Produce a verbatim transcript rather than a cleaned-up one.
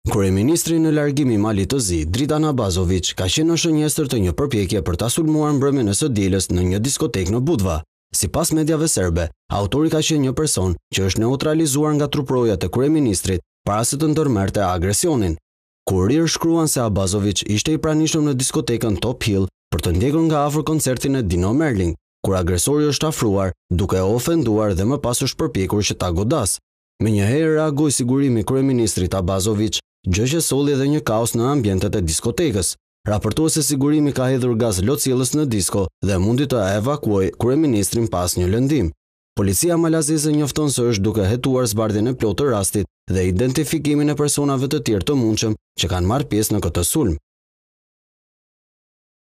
Kryeministri në largim i Malit të Zi, Dritan Abazović, ka qenë në shënjestër të një përpjekje për ta sulmuar mbrëmjen e së dielës në një diskotekë në Budva. Sipas mediave serbe, autori ka qenë një person që është neutralizuar nga truprojat e kryeministrit para se të ndërmerrte agresionin. Kurir shkruan se Abazović ishte i pranishëm në diskotekën Top Hill për të ndjekur nga afër koncertin e Dino Merling, kur agresori është afruar duke e ofenduar dhe më pas është përpjekur që ta godas. Menjëherë reagoi sigurimi i kryeministrit Abazović, gjë që solli edhe një kaos në ambientet e diskotekës. Raportohet se sigurimi ka hedhur gaz lotësjellës në disko dhe mundi të evakuojë kryeministrin pas një lëndim. Policia malazeze njofton se është duke hetuar zbardhjen e plotë të rastit dhe identifikimin e personave të tjerë të mundshëm që kanë marrë pjesë në këtë sulm.